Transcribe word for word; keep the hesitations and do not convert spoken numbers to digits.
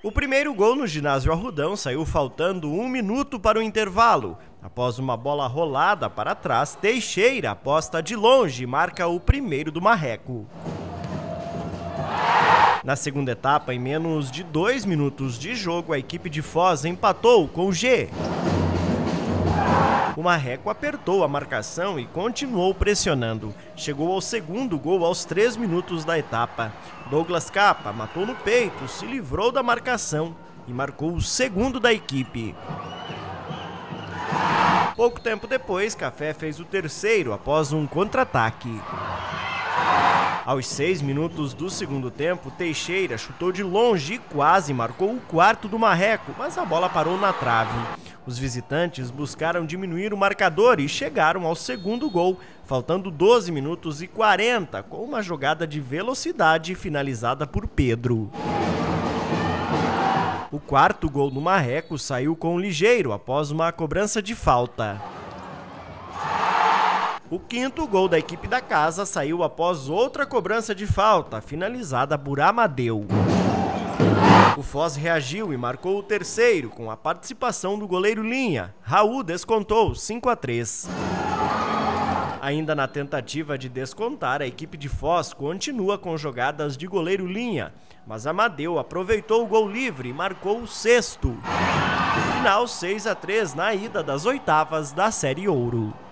O primeiro gol no ginásio Arrudão saiu faltando um minuto para o intervalo. Após uma bola rolada para trás, Teixeira aposta de longe e marca o primeiro do Marreco. Na segunda etapa, em menos de dois minutos de jogo, a equipe de Foz empatou com o G. O Marreco apertou a marcação e continuou pressionando. Chegou ao segundo gol aos três minutos da etapa. Douglas Capa matou no peito, se livrou da marcação e marcou o segundo da equipe. Pouco tempo depois, Café fez o terceiro após um contra-ataque. Aos seis minutos do segundo tempo, Teixeira chutou de longe e quase marcou o quarto do Marreco, mas a bola parou na trave. Os visitantes buscaram diminuir o marcador e chegaram ao segundo gol, faltando doze minutos e quarenta, com uma jogada de velocidade finalizada por Pedro. O quarto gol do Marreco saiu com o ligeiro após uma cobrança de falta. O quinto gol da equipe da casa saiu após outra cobrança de falta, finalizada por Amadeu. O Foz reagiu e marcou o terceiro com a participação do goleiro Linha. Raul descontou cinco a três. Ainda na tentativa de descontar, a equipe de Foz continua com jogadas de goleiro Linha, mas Amadeu aproveitou o gol livre e marcou o sexto. Final seis a três na ida das oitavas da Série Ouro.